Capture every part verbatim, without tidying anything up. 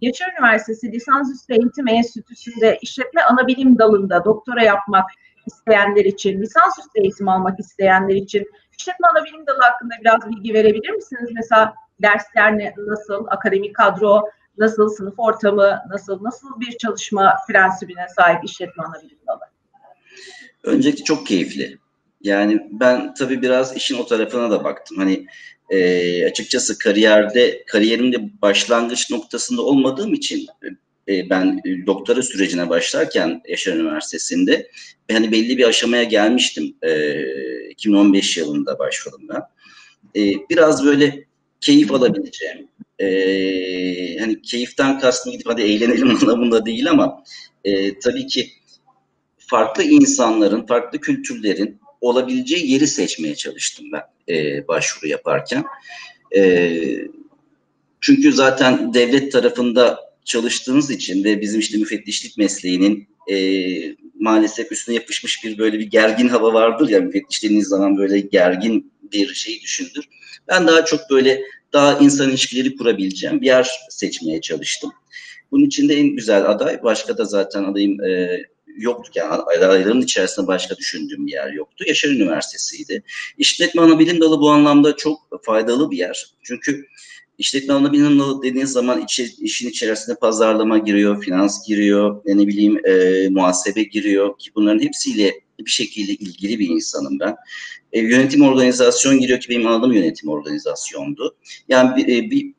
Yaşar Üniversitesi Lisansüstü Eğitim Enstitüsü'nde işletme anabilim dalında doktora yapmak isteyenler için, lisansüstü eğitim almak isteyenler için işletme anabilim dalı hakkında biraz bilgi verebilir misiniz? Mesela dersler ne, nasıl, akademik kadro nasıl, sınıf ortamı nasıl, nasıl bir çalışma prensibine sahip işletme anabilim dalı? Öncelikle çok keyifli. Yani ben tabii biraz işin o tarafına da baktım. Hani e, açıkçası kariyerde, kariyerimde başlangıç noktasında olmadığım için e, ben doktora sürecine başlarken Yaşar Üniversitesi'nde hani belli bir aşamaya gelmiştim. E, iki bin on beş yılında başladım ben. E, biraz böyle keyif alabileceğim. E, hani keyiften kastım gidip hadi eğlenelim anlamında değil ama e, tabii ki farklı insanların, farklı kültürlerin olabileceği yeri seçmeye çalıştım ben e, başvuru yaparken. E, çünkü zaten devlet tarafında çalıştığınız için ve bizim işte müfettişlik mesleğinin e, maalesef üstüne yapışmış bir böyle bir gergin hava vardır ya, müfettiş dediğiniz zaman böyle gergin bir şey düşündür. Ben daha çok böyle daha insan ilişkileri kurabileceğim bir yer seçmeye çalıştım. Bunun içinde en güzel aday, başka da zaten adayım e, yoktu. Yani adayların içerisinde başka düşündüğüm bir yer yoktu. Yaşar Üniversitesi'ydi. İşletme Anabilim Dalı bu anlamda çok faydalı bir yer. Çünkü İşletme anabilim dalı dediğiniz zaman içi, işin içerisinde pazarlama giriyor, finans giriyor, ne bileyim e, muhasebe giriyor ki bunların hepsiyle bir şekilde ilgili bir insanım ben. E, yönetim organizasyon giriyor ki benim alanım yönetim organizasyondu. Yani bir, e, bir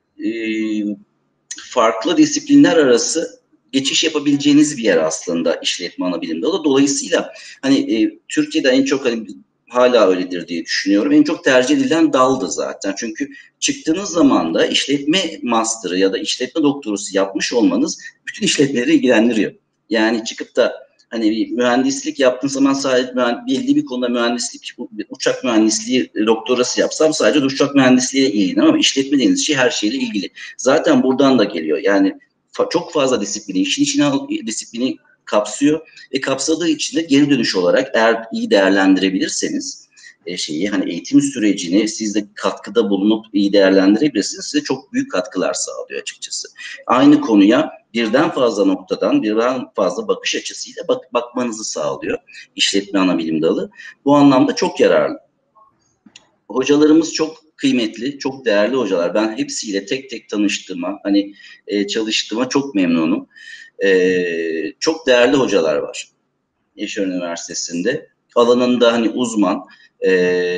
e, farklı disiplinler arası geçiş yapabileceğiniz bir yer aslında işletme anabilim dalı. Dolayısıyla hani e, Türkiye'de en çok hani hala öyledir diye düşünüyorum. En çok tercih edilen daldı zaten. Çünkü çıktığınız zaman da işletme master'ı ya da işletme doktorusu yapmış olmanız bütün işletmeleri ilgilendiriyor. Yani çıkıp da hani bir mühendislik yaptığın zaman sadece belli bir konuda mühendislik, uçak mühendisliği doktorası yapsam sadece uçak mühendisliğiyle ilgilenirim ama işletme dediğiniz şey her şeyle ilgili. Zaten buradan da geliyor. Yani çok fazla disiplini, işin içine disiplini kapsıyor ve kapsadığı için de geri dönüş olarak eğer iyi değerlendirebilirseniz e, şeyi hani eğitim sürecini siz de katkıda bulunup iyi değerlendirebilirsiniz. Size çok büyük katkılar sağlıyor açıkçası. Aynı konuya birden fazla noktadan, birden fazla bakış açısıyla bak bakmanızı sağlıyor işletme anabilim dalı. Bu anlamda çok yararlı. Hocalarımız çok kıymetli, çok değerli hocalar. Ben hepsiyle tek tek tanıştığıma, hani e, çalıştığıma çok memnunum. E, çok değerli hocalar var Yaşar Üniversitesi'nde. Alanında hani uzman, e,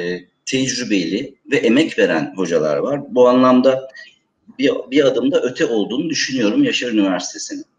tecrübeli ve emek veren hocalar var. Bu anlamda bir, bir adım da öte olduğunu düşünüyorum Yaşar Üniversitesi'nin.